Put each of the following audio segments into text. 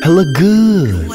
hella good.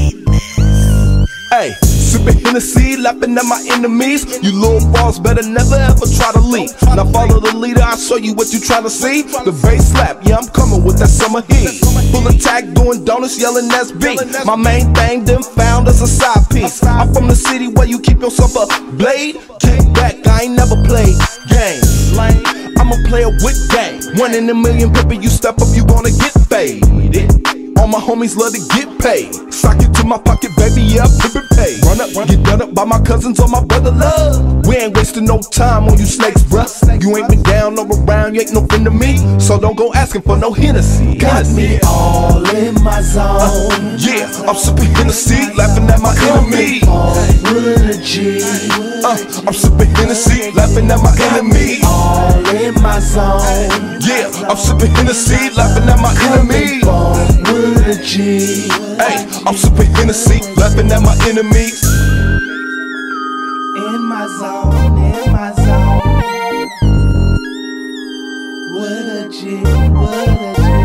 Hey, sipping Hennessy, laughing at my enemies. You little balls better never ever try to leave. Now follow the leader, I'll show you what you trying to see. The bass slap, yeah, I'm coming with that summer heat. Full attack, doing donuts, yelling SB. My main thing, then found as a side piece. I'm from the city where you keep yourself a blade. Kick back, I ain't never played games. I'ma play a with game. 1 in a million, baby, you step up, you gonna get faded. All my homies love to get paid. Sock it to my pocket, baby, yeah, I flip it paid. Run up, get done up by my cousins or my brother love. We ain't wasting no time on you snakes, bruh. You ain't been down or around, you ain't no friend to me. So don't go asking for no Hennessy. Got me all in my zone. Yeah, I'm sipping Hennessy, laughing at my enemy. With a G. I'm sipping Hennessy, laughing at my enemy. All in my zone. Yeah, I'm sipping Hennessy, laughing at my enemy. With a G. Hey, I'm sipping Hennessy, laughing at my enemies. In my zone, in my zone. With a G, with a G.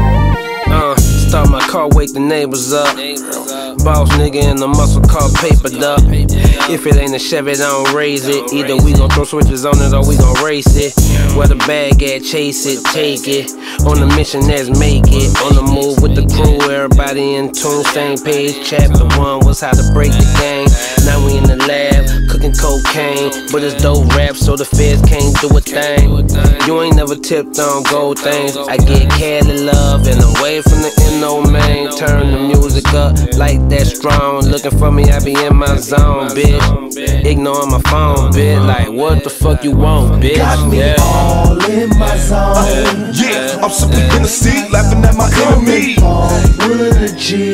Start my car, wake the neighbors up. Boss nigga in the muscle car papered up. If it ain't a Chevy, don't raise it. Either we gon' throw switches on it or we gon' race it. Where the bag at, chase it, take it. On the mission, let's make it. On the move with the crew, everybody in tune, same page. Chapter 1 was how to break the game. Now we in the lab, cooking cocaine. But it's dope rap, so the feds can't do a thing. You ain't never tipped on gold things. I get careless love and away from the no man. Turn the music up like that strong. Looking for me, I be in my zone, bitch. Ignoring my phone, bitch. Like, what the fuck you want, bitch? Got me all in my zone. Yeah, I'm sipping Hennessy, laughing at my enemy. With a G.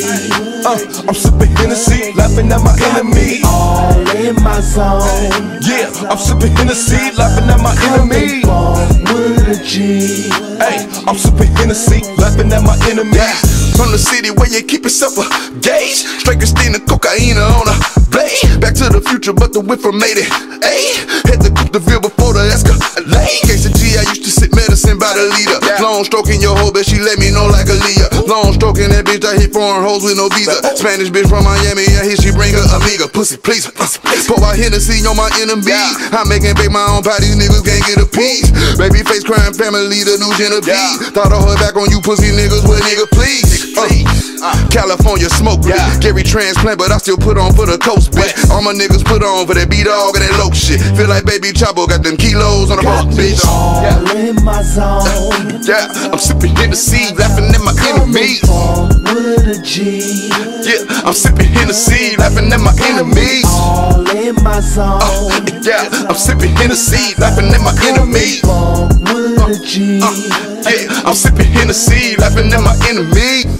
I'm sipping Hennessy, laughing at my enemy. All in my zone. Yeah, I'm sipping Hennessy, laughing at my enemy. With a G. Hey, I'm sipping Hennessy, laughing at my enemies. From the city where you keep yourself a gauge. Straight Christina, cocaine on a blade. Back to the future, but the whip from 80. Ayy, had to cook the Ville before the Escalade. Case of G, I used to sit medicine by the leader. Long stroking your hoe, but she let me know like Aaliyah. Long stroking that bitch, I hit foreign hoes with no visa. Spanish bitch from Miami, I hear she bring her amiga. Pussy, please. Pour out Hennessy on my enemy. I'm making bake my own pie, these niggas can't get a piece. Baby face crime family, the new Genevieve. Thought I heard back on you pussy niggas, well nigga please. California smoke, Gary transplant, but I still put on for the coast, bitch. All my niggas put on for that B-Dog and that low shit. Feel like Baby Chapo got them kilos on the boat, bitch. All in my zone. Yeah, I'm sipping Hennessy, laughing at my enemies. With a G. Yeah, I'm sipping Hennessy, laughing at my enemies. All in my zone. Yeah, I'm sipping Hennessy, laughing at my enemies. With a G. Yeah, I'm sipping Hennessy, laughing at my enemies.